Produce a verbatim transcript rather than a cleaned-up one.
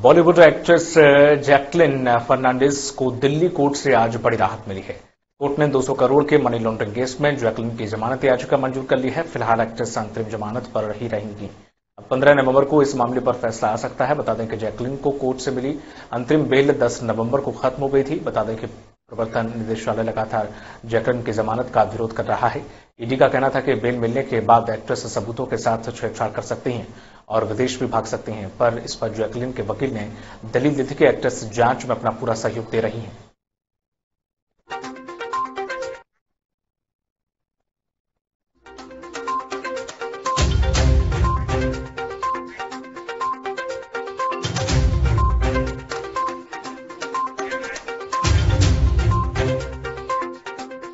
Bollywood actress Jacqueline Fernandes को Delhi court से आज बड़ी राहत मिली है। कोर्ट ने दो सौ करोड़ के मनी लॉन्ड्रिंग केस में जैकलिन की जमानत याचिका मंजूर कर ली है। फिलहाल एक्ट्रेस अंतरिम जमानत पर ही रहेंगी। अब पंद्रह नवंबर को इस मामले पर फैसला आ सकता है। बता दें कि जैकलिन को कोर्ट से मिली अंतरिम बेल दस नवंबर को खत्म हो गई थी। बता दें कि प्रवर्तन निदेशालय लगातार जैकलिन की जमानत का विरोध कर रहा है। ईडी का कहना था कि बेल मिलने के बाद एक्ट्रेस सबूतों के साथ छेड़छाड़ कर सकती हैं और विदेश भी भाग सकती हैं, पर इस पर जैकलिन के वकील ने दलील दी थी कि एक्ट्रेस जांच में अपना पूरा सहयोग दे रही हैं।